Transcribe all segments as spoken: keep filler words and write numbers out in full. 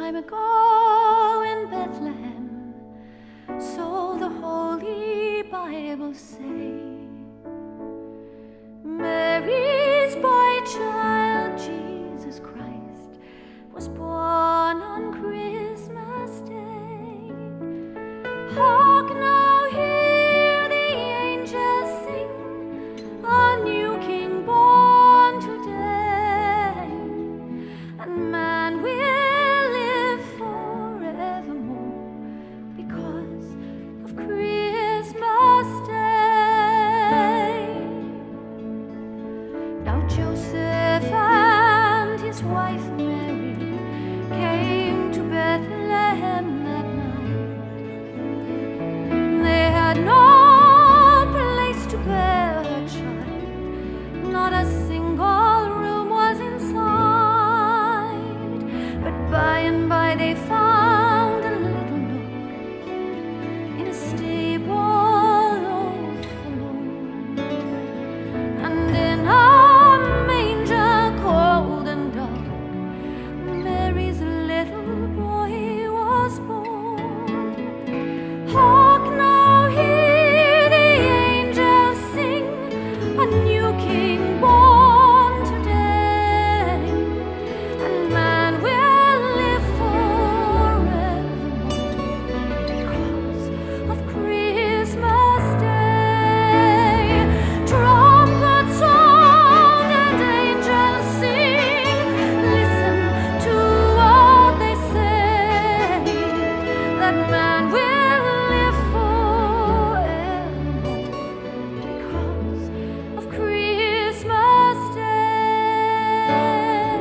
time ago in Bethlehem, so the Holy Bible say, Mary's boy child, Jesus Christ, was born on Christmas Day. Hark now, hear the angels sing, a new King born today, and man will live forevermore because of Christmas Day. Now Joseph and his wife Mary came to Bethlehem that night. They had no place to bear a child, not a single room was inside. But by and by they found a little nook in a stable all forlorn, and in a manger cold and dark, Mary's little boy was born. Hark now, hear the angels sing, a new King born today, and man will live forevermore because of Christmas Day. Trumpets sound and angels sing, listen to what they say, that man will live forevermore because of Christmas Day.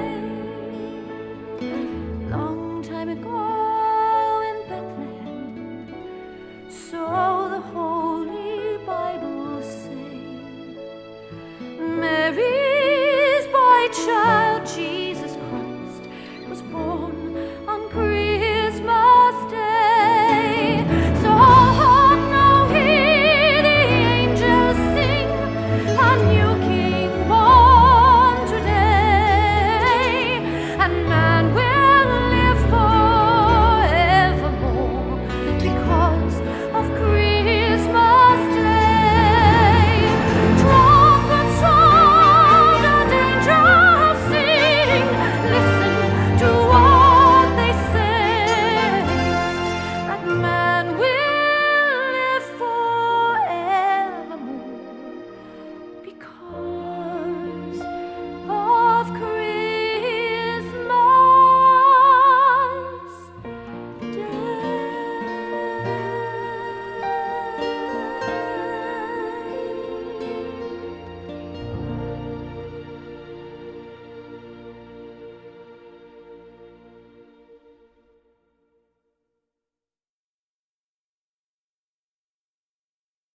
Long time ago in Bethlehem, so the Holy Bible say, Mary's boy child,